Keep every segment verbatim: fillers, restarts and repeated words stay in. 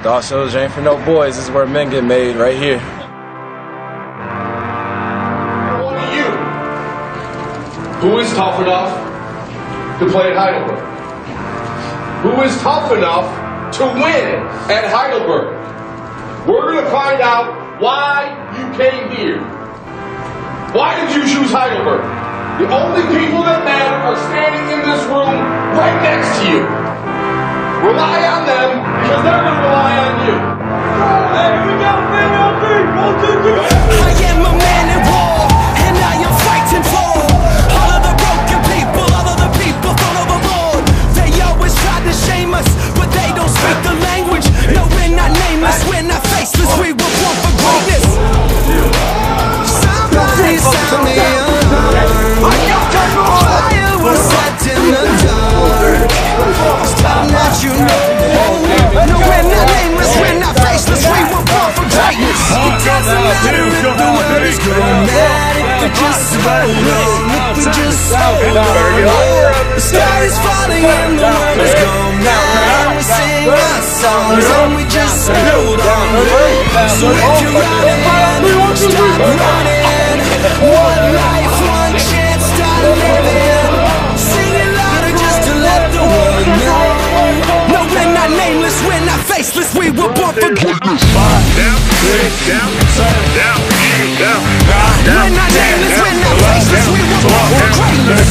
Dog shows ain't for no boys. This is where men get made, right here. One of you who is tough enough to play at Heidelberg, who is tough enough to win at Heidelberg. We're going to find out why you came here. Why did you choose Heidelberg? The only people that matter are standing in this room right next to you. Rely on them because they're going to rely on you. Hey, here we go, man, one, three, one, two, three. I am a man in war, and I am fighting for all of the broken people, all of the people thrown overboard. They always try to shame us, but they don't speak the language. No, we're not nameless, we're not faceless, we were born for greatness. Somebody sound me alarm. Fire was set in the dark. It's time that you know. No, we're not nameless, we're not faceless, we were born for greatness. It doesn't matter if the world is going mad, if we just hold on, if we just hold on. The sky is falling and the world is going mad, and we sing our songs and we just hold on. So if you're running, stop running. One life, one chance, start living. Sing it louder just to let the world know. No, we're not nameless, we're not faceless, we were born for greatness. Down, down, down, down, down. We're not nameless, we're not faceless, we were born for greatness.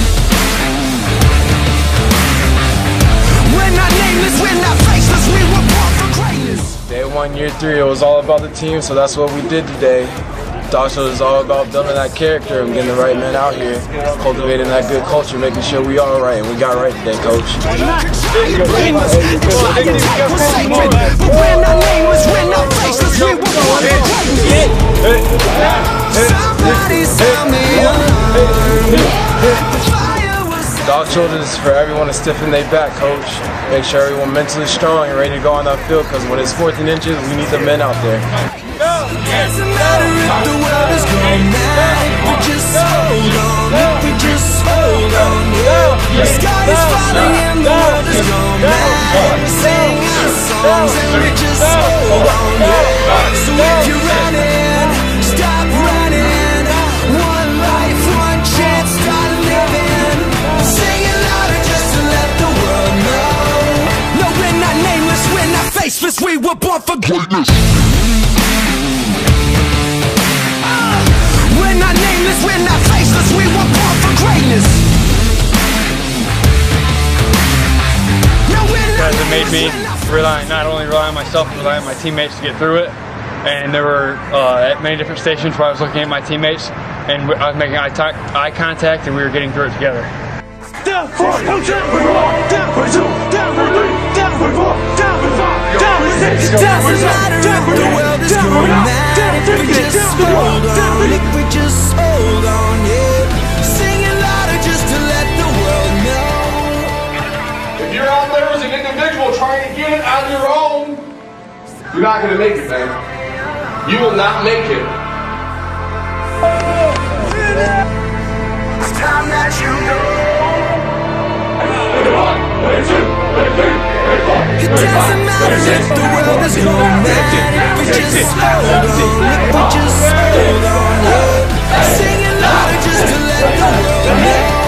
We're not nameless, we're not faceless, we were born for greatness. Day one, year three, it was all about the team, so that's what we did today. Dog Show is all about building that character and getting the right men out here, cultivating that good culture, making sure we all right, and we got right today, Coach. We're not nameless, we're not faceless, we were born for greatness. Somebody sound me alarm. Dog Children is for everyone to stiffen their back, Coach. Make sure everyone mentally strong and ready to go on that field, because when it's fourteen inches, we need the men out there. Doesn't matter if the world is going mad, if we just hold on, if we just hold on. The sky is falling and the world is going mad, we sing our songs and we just hold on. So if you're running, stop running. One life, one chance, start living. Sing it louder just to let the world know. No, we're not nameless, we're not faceless, we were born for greatness. We're not nameless, we're not faceless, we were born for greatness. No, we're not Guys, it made me rely, not only rely on myself, but rely on my teammates to get through it. And there were uh, at many different stations where I was looking at my teammates, and I was making eye, eye contact, and we were getting through it together. down for down for one, down for two, down for three, down for four, down for five, down for six, down for seven, down for eight, the world is going mad if we just hold on, if we just hold on, yeah. Sing it louder just to let the world know. If you're out there as an individual trying to get it on your own, you're not going to make it, man. You will not make it. It's time that you know. It doesn't matter if the world is going mad, if we just hold on, if we just hold on, yeah. Sing it louder just to let the world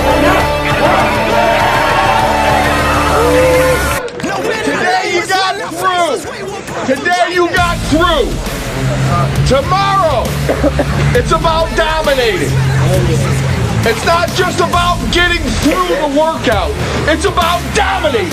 know. Today you got through. Today you got through. Tomorrow, it's about dominating. It's not just about getting through the workout. It's about dominating.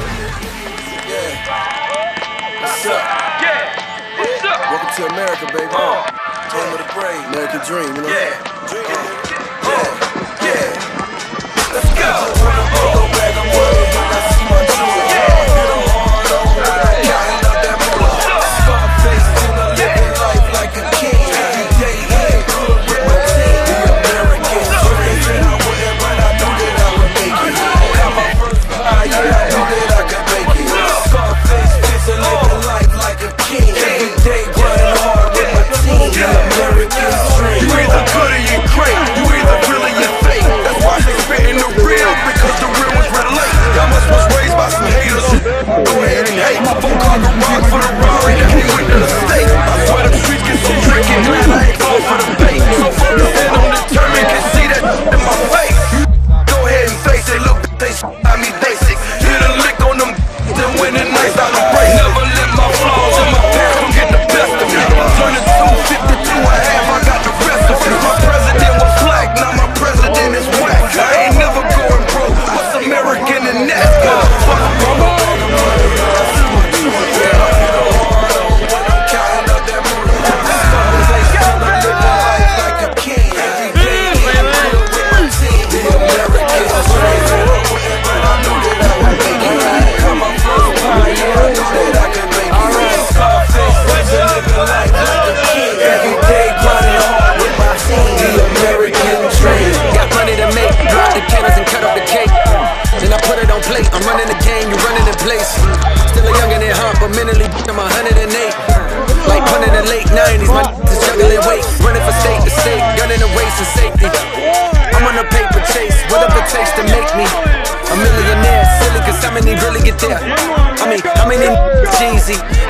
What's up? Yeah. What's up? Welcome to America, baby. Uh, Home of the brave. American dream, you know? Yeah. Dream. Yeah. Yeah. Let's go. Go back, I'm worried when I see my true. Yeah. Hit 'em hard over. Counting up that moolah. Scarface till I living life like a king. Every day, yeah. Good with my team. The American dream. And I wouldn't, but I knew that I would make it. Got my first fire, yeah. I knew that I could make it. Scarface till I living life like a king. Every day, grinding hard with my team. The American dream. You either good or you great.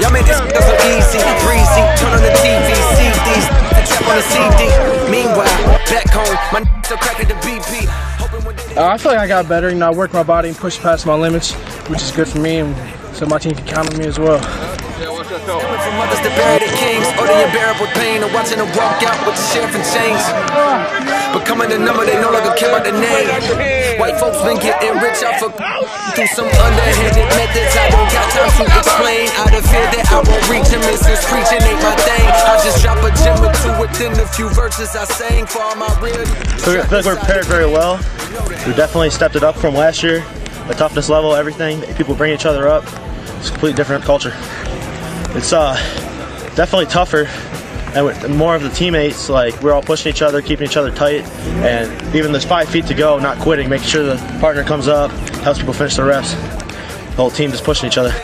Y'all made this so easy, breezy. Turn on the T V, C Ds, the trap on the C D. Meanwhile, back home, my still cracking the B P. Uh, I feel like I got better. You know, I worked my body and pushed past my limits, which is good for me, and so my team can count on me as well. From mothers to bury the kings, or the unbearable pain of watching them walk out with the sheriff and chains. Becoming the number, they no longer care about the name. White folks been getting rich off of through some underhanded methods. I don't got time to explain. Out of fear that I won't reach him, and since preaching ain't my thing, I just drop a gem or two within the few verses I sang for all my real. I feel like we're prepared very well. We definitely stepped it up from last year. The toughness level, everything. People bring each other up. It's a completely different culture. It's uh, definitely tougher, and with more of the teammates, like we're all pushing each other, keeping each other tight, and even there's five feet to go, not quitting, making sure the partner comes up, helps people finish their reps. The whole team just pushing each other.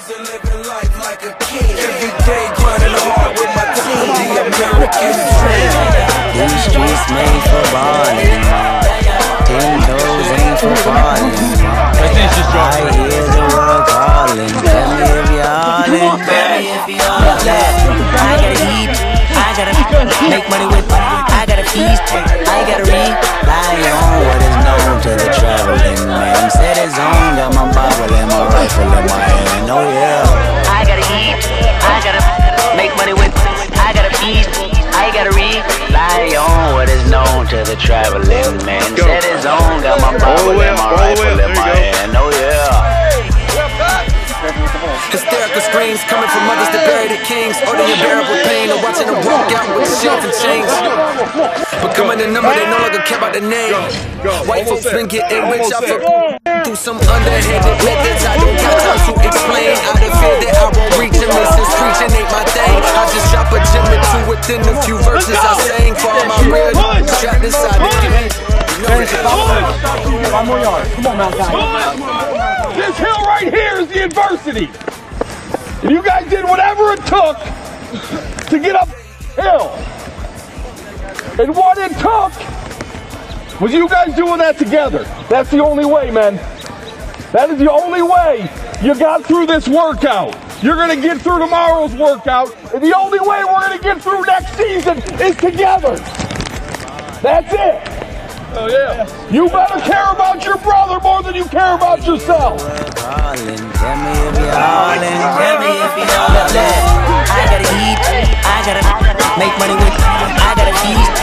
These streets made for balling. Ten toes ain't for falling. I hear the world calling. Tell me if you're all in. Tell me if you're all in. I gotta eat. I gotta make money with. I gotta feast. I gotta rely on what is known to the traveling man. Set his own. Got my Bible and my rifle in my hand. Oh yeah. I gotta eat. I gotta make money with. I gotta feast. I gotta rely on what is known to the traveling man. Set his own, got my Bible and my rifle in my hand. Oh yeah. Hysterical screams coming from mothers that bury the kings, or the unbearable pain of watching them walk out with the sheriff and chains. Becoming the number, they no longer care about the name. White folks been getting rich off of through some underhanded methods. I don't got time to explain. Out of fear that I won't reach him, and since preaching ain't my thing, I just drop a gem or two within the few verses I sang for all my real trapped inside the game. Five more yards. Come on, Mount Zion. This hill right here is the adversity. And you guys did whatever it took to get up hill. And what it took was you guys doing that together. That's the only way, man. That is the only way you got through this workout. You're going to get through tomorrow's workout. And the only way we're going to get through next season is together. That's it. Oh yeah. You better care about your brother more than you care about yourself. Tell me if you're all in. Tell me if you're all in. I gotta eat. I gotta make money with. I gotta feast.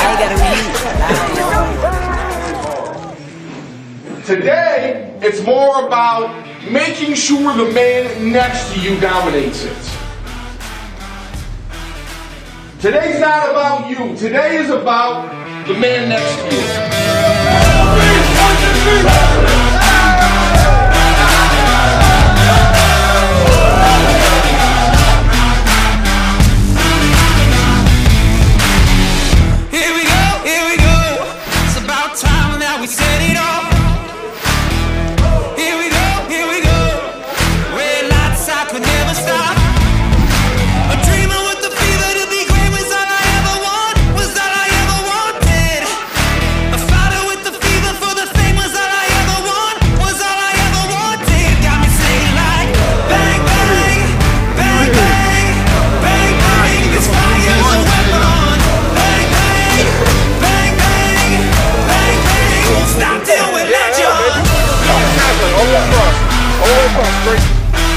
I gotta read. Today, it's more about making sure the man next to you dominates it. Today's not about you. Today is about the man next to you. Here we go, here we go. It's about time that we set it off. Here we go, here we go. Red lights, I could never stop. A dreamer with the fever to be great was all I ever want, was all I ever wanted. A fighter with the fever for the fame was all I ever want, was all I ever wanted. Got me saying like bang bang, bang bang, bang bang. This fire's a weapon. Bang bang, bang bang, bang bang. Won't stop till we're legend. All the way across. All the way across. Great.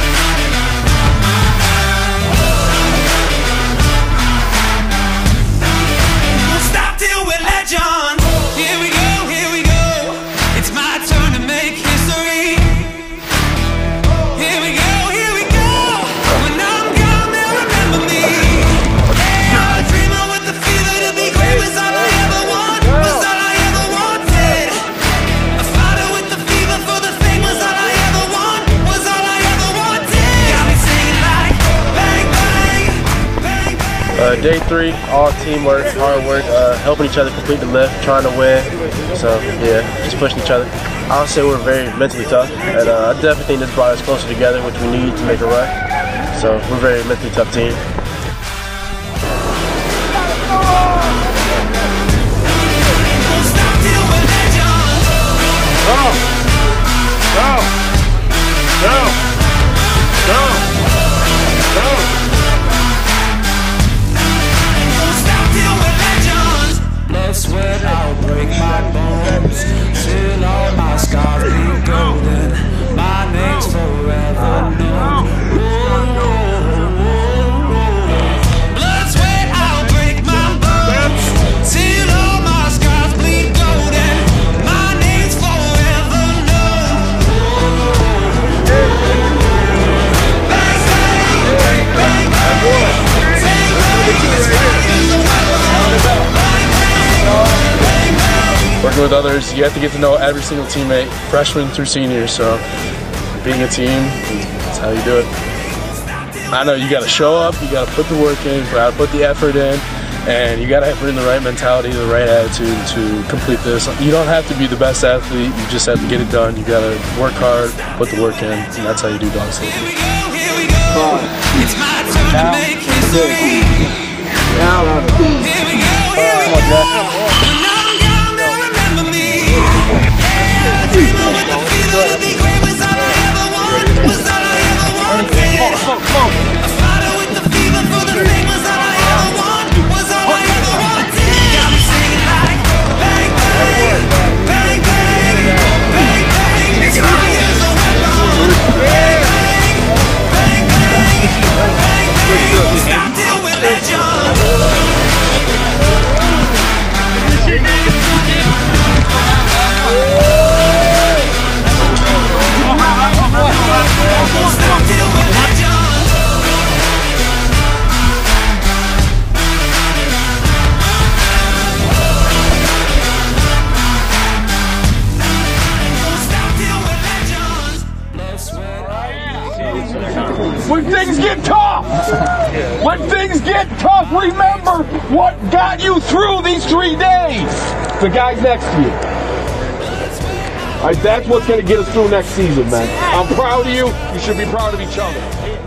Won't stop till we're legends. Here we go, here we go. It's my turn to make history. Here we go, here we go. When I'm gone, they'll remember me. A dreamer with the fever to be great was all I ever want, was all I ever wanted. A fighter with the fever for the fame was all I ever want, was all I ever wanted. Got me singing like bang bang, bang bang. Uh, day three, all teamwork, hard work, uh, helping each other complete the lift, trying to win. So yeah, just pushing each other. I would say we're very mentally tough, and uh, I definitely think this brought us closer together, which we need to make a run. So we're a very mentally tough team. Go! Go! Go! Go! working with others. You have to get to know every single teammate, freshmen through seniors. So being a team, that's how you do it. I know you got to show up, you got to put the work in, you got to put the effort in, and you got to bring the right mentality, the right attitude to complete this. You don't have to be the best athlete, you just have to get it done. You got to work hard, put the work in, and that's how you do dog sleep. It's my turn to make history. Now, Here we go, here we go. When I'm gone, they'll remember me. Yeah, dreaming with the feeling to be great was all I ever wanted. Was all I ever wanted. A fighter with the fever for the thing was all I ever wanted. Was all I ever wanted. Got me singing like bang bang, bang bang, bang bang. It's my years of weapon. Bang bang, bang bang, bang bang. Stop till we're legends. When things get tough, when things get tough, remember what got you through these three days. The guys next to you. All right, that's what's going to get us through next season, man. I'm proud of you. You should be proud of each other.